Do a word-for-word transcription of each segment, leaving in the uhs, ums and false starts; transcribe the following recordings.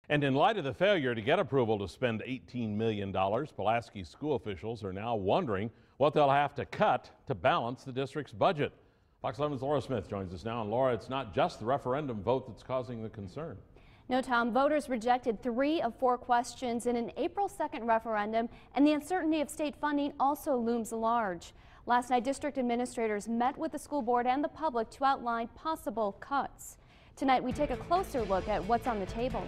And in light of the failure to get approval to spend eighteen million dollars, Pulaski school officials are now wondering what they'll have to cut to balance the district's budget. Fox eleven's Laura Smith joins us now. And Laura, it's not just the referendum vote that's causing the concern. No, Tom, voters rejected three of four questions in an April second referendum, and the uncertainty of state funding also looms large. Last night, district administrators met with the school board and the public to outline possible cuts. Tonight, we take a closer look at what's on the table.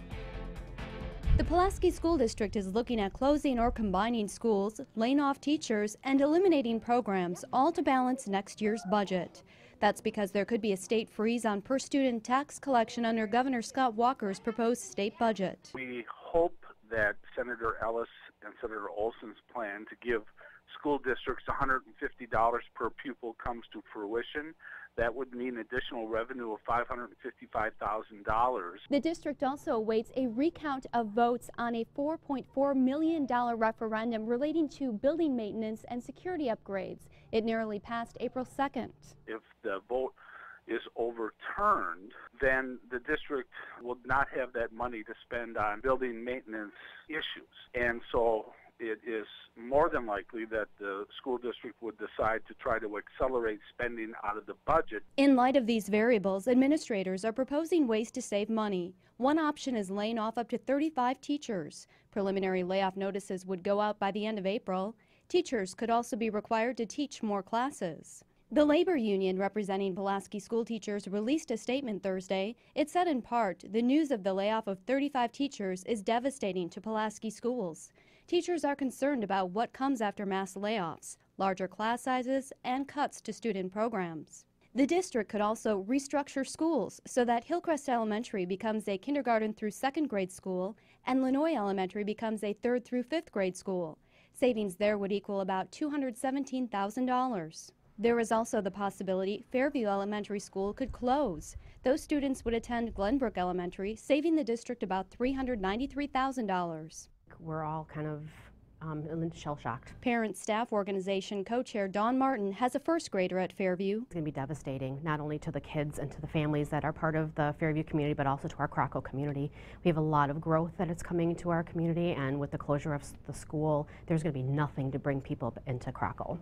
The Pulaski School District is looking at closing or combining schools, laying off teachers, and eliminating programs, all to balance next year's budget. That's because there could be a state freeze on per-student tax collection under Governor Scott Walker's proposed state budget. We hope that Senator Ellis and Senator Olson's plan to give school districts one hundred fifty dollars per pupil comes to fruition. That would mean additional revenue of five hundred fifty-five thousand dollars. The district also awaits a recount of votes on a four point four million dollars referendum relating to building maintenance and security upgrades. It narrowly passed April second. If the vote is overturned, then the district will not have that money to spend on building maintenance issues. And so it is more than likely that the school district would decide to try to accelerate spending out of the budget. In light of these variables, administrators are proposing ways to save money. One option is laying off up to thirty-five teachers. Preliminary layoff notices would go out by the end of April. Teachers could also be required to teach more classes. The labor union representing Pulaski school teachers released a statement Thursday. It said in part, the news of the layoff of thirty-five teachers is devastating to Pulaski schools. Teachers are concerned about what comes after mass layoffs, larger class sizes, and cuts to student programs. The district could also restructure schools so that Hillcrest Elementary becomes a kindergarten through second grade school and Lenoy Elementary becomes a third through fifth grade school. Savings there would equal about two hundred seventeen thousand dollars. There is also the possibility Fairview Elementary School could close. Those students would attend Glenbrook Elementary, saving the district about three hundred ninety-three thousand dollars. We're all kind of um, shell-shocked. Parent Staff Organization co-chair Dawn Martin has a first grader at Fairview. It's going to be devastating, not only to the kids and to the families that are part of the Fairview community, but also to our Croco community. We have a lot of growth that is coming to our community, and with the closure of the school, there's going to be nothing to bring people into Croco.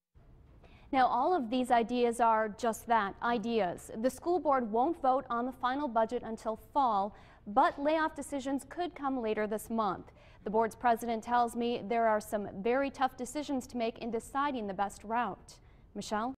Now, all of these ideas are just that, ideas. The school board won't vote on the final budget until fall, but layoff decisions could come later this month. The board's president tells me there are some very tough decisions to make in deciding the best route. Michelle?